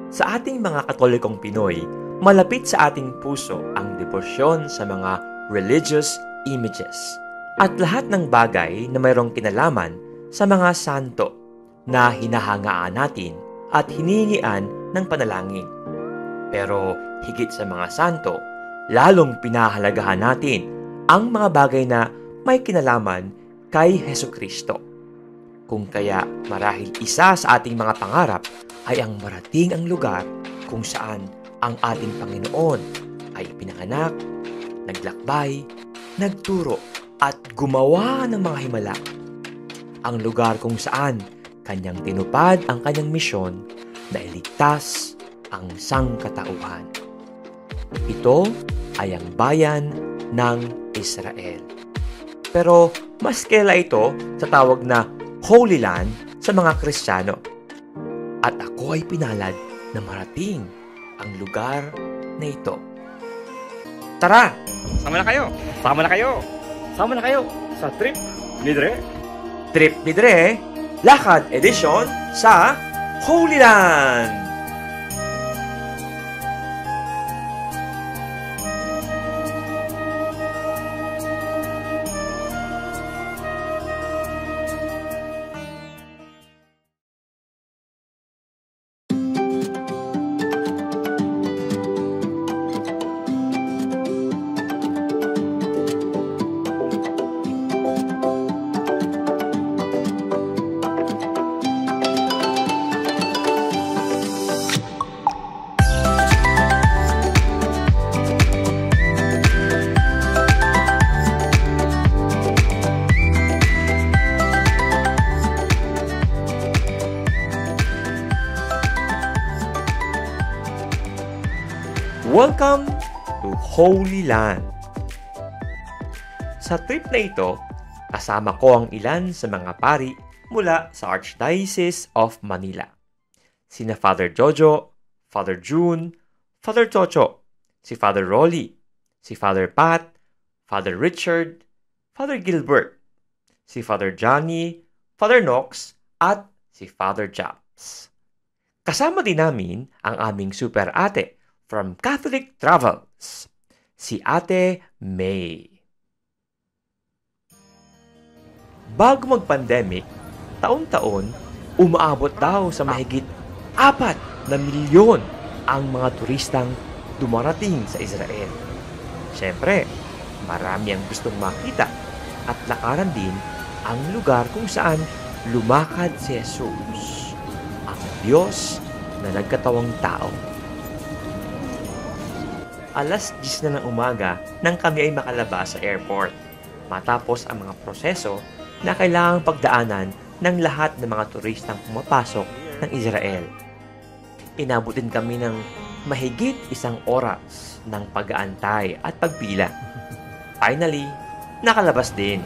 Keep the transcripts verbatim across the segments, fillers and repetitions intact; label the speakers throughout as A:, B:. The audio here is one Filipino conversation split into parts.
A: Sa ating mga Katolikong Pinoy, malapit sa ating puso ang debosyon sa mga religious images at lahat ng bagay na mayroong kinalaman sa mga santo na hinahangaan natin at hinihingian ng panalangin. Pero higit sa mga santo, lalong pinahalagahan natin ang mga bagay na may kinalaman kay Hesukristo. Kung kaya marahil isa sa ating mga pangarap ay ang marating ang lugar kung saan ang ating Panginoon ay pinanganak, naglakbay, nagturo at gumawa ng mga himala. Ang lugar kung saan kanyang tinupad ang kanyang misyon na iligtas ang sangkatauhan. Ito ay ang bayan ng Israel. Pero mas kilala ito sa tawag na Holy Land sa mga Kristiyano. At ako ay pinalad na marating ang lugar na ito. Tara! Sama na kayo! Sama na kayo! Sama na kayo sa Trip ni Dre! Trip ni Dre, Lakad Edition sa Holy Land! Welcome to Holy Land! Sa trip na ito, kasama ko ang ilan sa mga pari mula sa Archdiocese of Manila. Sina Father Jojo, Father June, Father Chocho, si Father Rolly, si Father Pat, Father Richard, Father Gilbert, si Father Johnny, Father Knox, at si Father Japs. Kasama din namin ang aming super ate from Catholic Travels, si Ate May. Bago mag-pandemic, taon-taon, umaabot daw sa mahigit apat na milyon ang mga turistang dumarating sa Israel. Siyempre, marami ang gustong makita at lakaran din ang lugar kung saan lumakad si Jesus, ang Diyos na nagkatawang tao. Alas diyes na ng umaga nang kami ay makalabas sa airport, matapos ang mga proseso na kailangang pagdaanan ng lahat ng mga turistang pumapasok ng Israel. Inabot din kami ng mahigit isang oras ng pag-aantay at pagpila. Finally, nakalabas din.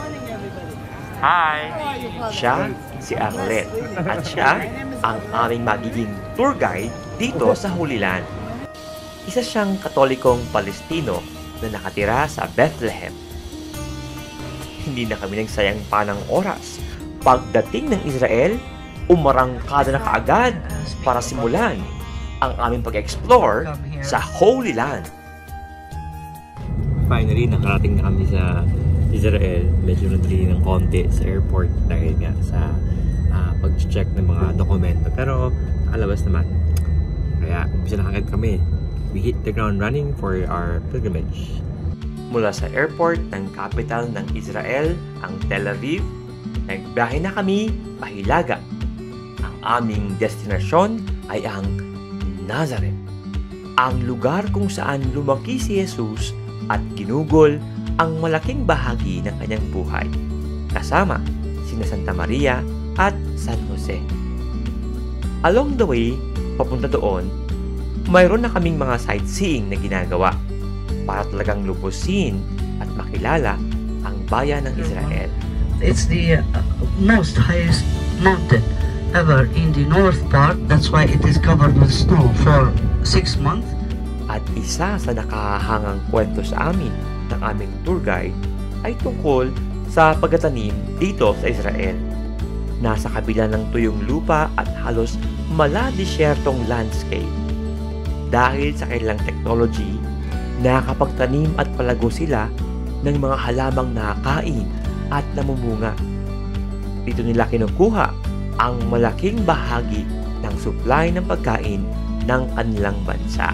A: Hi! Siya si Arlet at siya ang aming magiging tour guide dito sa Holy Land. Isa siyang Katolikong Palestino na nakatira sa Bethlehem. Hindi na kami nagsayang pa ng oras. Pagdating ng Israel, umarangkada na kaagad para simulan ang aming pag-explore sa Holy Land. Finally, nakarating na kami sa Israel. Medyo nadali ng konti sa airport dahil nga sa uh, pag-check ng mga dokumento. Pero nakalabas naman. Kaya umpisa na agad kami. We hit the ground running for our pilgrimage. Mula sa airport ng capital ng Israel, ang Tel Aviv, nagbiyahe na kami pahilaga. Ang aming destinasyon ay ang Nazareth, ang lugar kung saan lumaki si Jesus at ginugol ang malaking bahagi ng kanyang buhay, kasama sina Santa Maria at San Jose. Along the way, papunta doon, mayroon na kaming mga sightseeing na ginagawa para talagang lubusin at makilala ang bayan ng Israel.
B: It's the uh, most highest mountain ever in the north part. That's why it is covered with snow for six months.
A: At isa sa nakahangang kwento sa amin ng aming tour guide ay tungkol sa pagtatanim dito sa Israel. nasa kabila ng tuyong lupa at halos maladisyertong landscape. Dahil sa kanilang technology, nakakapagtanim at palago sila ng mga halamang nakakain at namumunga. Dito nila kinukuha ang malaking bahagi ng supply ng pagkain ng kanilang bansa.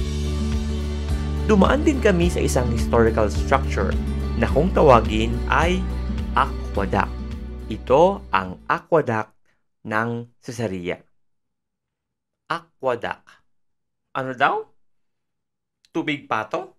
A: Dumaan din kami sa isang historical structure na kung tawagin ay aqueduct. Ito ang aqueduct ng Caesarea. Aqueduct. Ano daw? Tubig pato?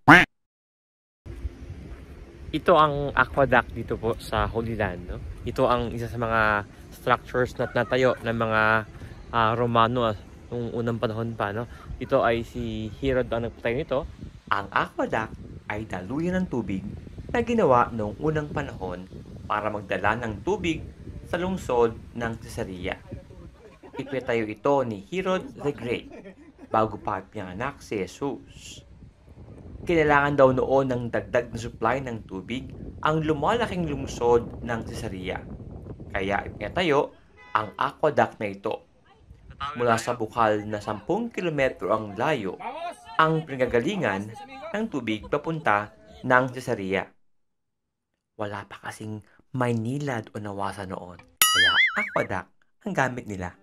A: Ito ang aqueduct dito po sa Holy Land. No? Ito ang isa sa mga structures na natayo ng mga uh, Romano noong unang panahon pa. No? Ito ay si Herod ang nagpatayo nito. Ang aqueduct ay daluyan ng tubig na ginawa noong unang panahon para magdala ng tubig sa lungsod ng Caesarea. Ipinatayo ito ni Herod the Great bago pa pinanganak si Jesus. Kailangan daw noon ng dagdag na supply ng tubig ang lumalaking lungsod ng Caesarea. Kaya ipinatayo ang aqueduct na ito. Mula sa bukal na sampung kilometro ang layo ang pinagagalingan ng tubig papunta ng Caesarea. Wala pa kasing Maynila o Nawasa noon. Kaya aqueduct ang gamit nila.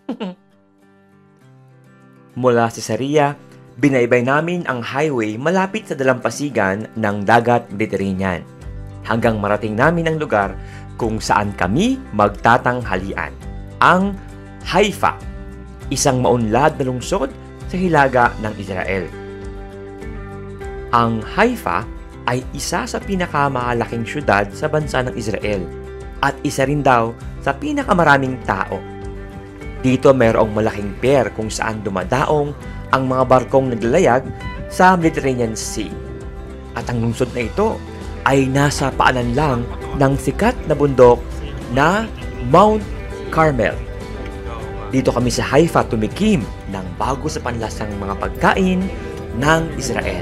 A: Mula Caesarea, binaybay namin ang highway malapit sa dalampasigan ng dagat Mediterranean hanggang marating namin ang lugar kung saan kami magtatanghalian, ang Haifa, isang maunlad na lungsod sa hilaga ng Israel. Ang Haifa ay isa sa pinakamahalaking syudad sa bansa ng Israel at isa rin daw sa pinakamaraming tao. Dito mayroong malaking pier kung saan dumadaong ang mga barkong naglalayag sa Mediterranean Sea. At ang lungsod na ito ay nasa paanan lang ng sikat na bundok na Mount Carmel. Dito kami sa Haifa tumikim ng bago sa panlasang mga pagkain ng Israel.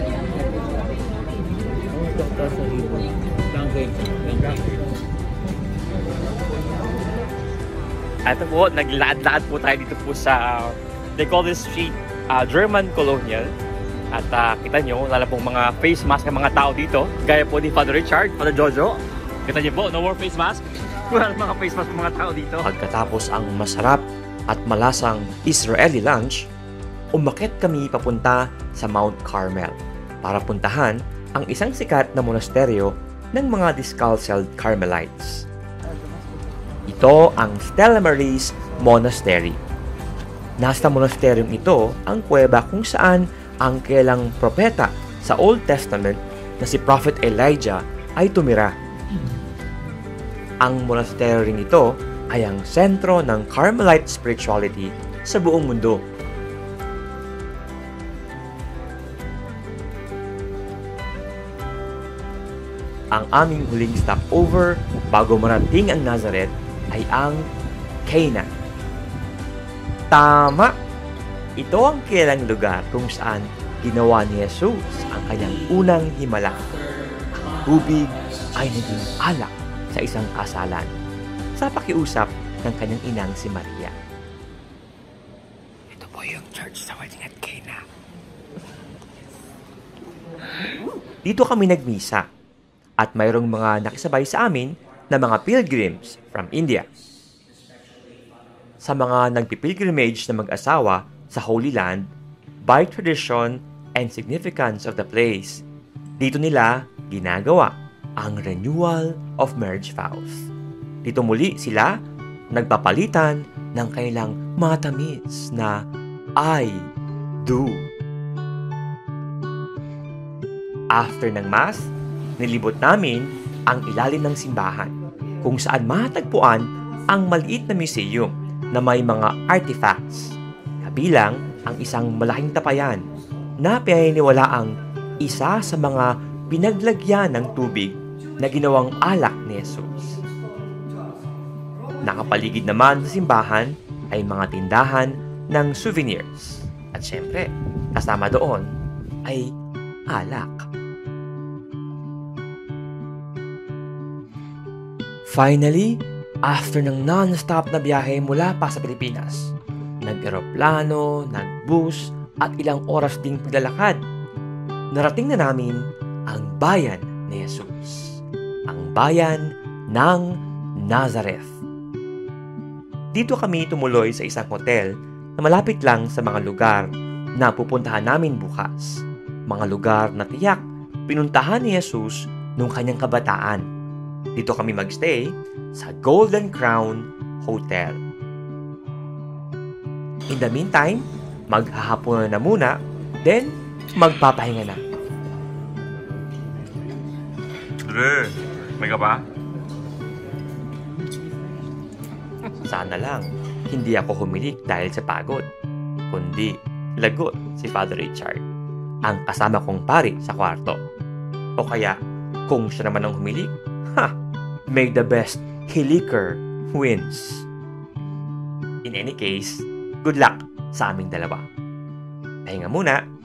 A: Ito po, naglaad-laad po tayo dito po sa, uh, they call this street uh, German Colonial. At uh, kita nyo, lalo pong mga face mask ng mga tao dito. Gaya po ni Father Richard, Father Jojo. Kita nyo po, no more face mask. Wala mga face mask ng mga tao dito. Pagkatapos ang masarap at malasang Israeli lunch, umakyat kami papunta sa Mount Carmel para puntahan ang isang sikat na monasteryo ng mga Discalced Carmelites. Ito ang Stella Maris Monastery. Nasa monasteryong ito ang kuweba kung saan ang kilalang propeta sa Old Testament na si Prophet Elijah ay tumira. Ang monasteryong ito ay ang sentro ng Carmelite spirituality sa buong mundo. Ang aming huling stopover bago marating ang Nazareth ay ang Cana. Tama! Ito ang kilalang lugar kung saan ginawa ni Jesus ang kanyang unang himala. Ang tubig ay naging alak sa isang kasalan sa pakiusap ng kanyang inang si Maria. Ito po yung church sa wedding at Cana. Dito kami nagmisa at mayroong mga nakisabay sa amin na mga pilgrims from India. Sa mga nagpipilgrimage na mag-asawa sa Holy Land, by tradition and significance of the place, dito nila ginagawa ang renewal of marriage vows. Dito muli sila nagpapalitan ng kanilang matamis na I do. After ng Mass, nilibot namin ang ilalim ng simbahan kung saan matagpuan ang maliit na museum na may mga artifacts, kabilang ang isang malaking tapayan na pinaniniwalaang isa sa mga pinaglagyan ng tubig na ginawang alak ni Jesus. Nakapaligid naman sa simbahan ay mga tindahan ng souvenirs. At syempre, kasama doon ay alak. Finally, After ng non-stop na biyahe mula pa sa Pilipinas, nag-eroplano, nag-bus, at ilang oras ding paglalakad, narating na namin ang bayan ni Jesus, ang bayan ng Nazareth. Dito kami tumuloy sa isang hotel na malapit lang sa mga lugar na pupuntahan namin bukas. Mga lugar na tiyak pinuntahan ni Jesus nung kanyang kabataan. Dito kami magstay sa Golden Crown Hotel. In the meantime, maghahaponan na muna, then magpapahinga na.
C: Dre, may ka pa?
A: Sana lang, hindi ako humilik dahil sa pagod, kundi lagot si Father Richard, ang kasama kong pari sa kwarto. O kaya, kung siya naman ang humilik, ha! May the best hiliker wins. In any case, good luck sa aming dalawa. Pahinga muna.